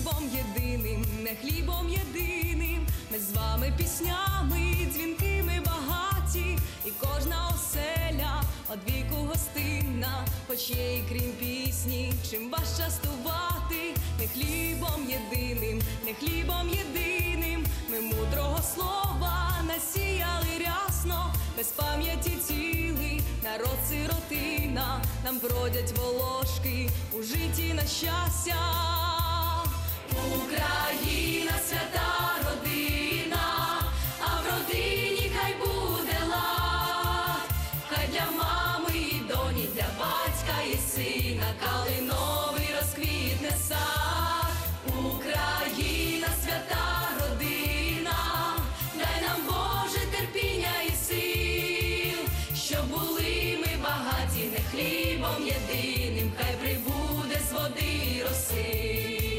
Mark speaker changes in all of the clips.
Speaker 1: хлібом єдиним, не хлібом єдиним. Ми з вами піснями, дзвінкими багаті, і кожна оселя одвіку гостинна. Хоч є і крім пісні, чим вас частувати. Не хлібом єдиним, не хлібом єдиним. Ми мудрого слова насіяли рясно, без пам'яті ціли народ сиротина. Нам бродять волошки у житті на щастя. Україна свята родина, а в родині хай буде лад. Хай для мами і доні, для батька і сина калиновий розквітне сад. Україна свята родина, дай нам Боже терпіння і сил, щоб були ми багаті не хлібом єдиним, хай прибуде з води роси.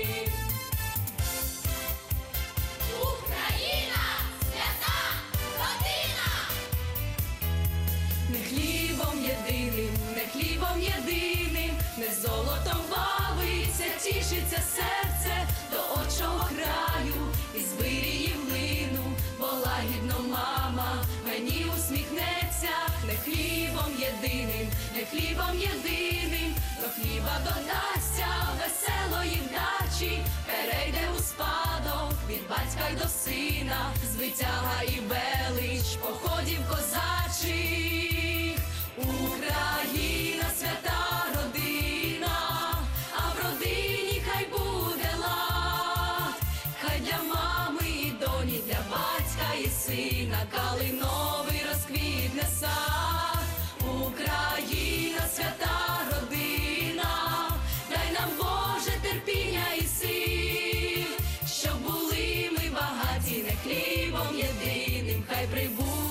Speaker 1: Не хлібом єдиним, не хлібом єдиним, не золотом бавиться, тішиться серце до отчого краю, із вирії в млину, бо лагідно мама мені усміхнеться. Не хлібом єдиним, не хлібом єдиним, до хліба додасться веселої вдачі, перейде у спадок від батька й до сина, звитяга і велич походів козачих. Україна свята родина, а в родині хай буде лад. Хай для мами і доні, для батька і сина калиновий розквітне сад. Україна свята родина, дай нам Боже терпіння і сил, щоб були ми багаті не хлібом єдиним, хай прибуде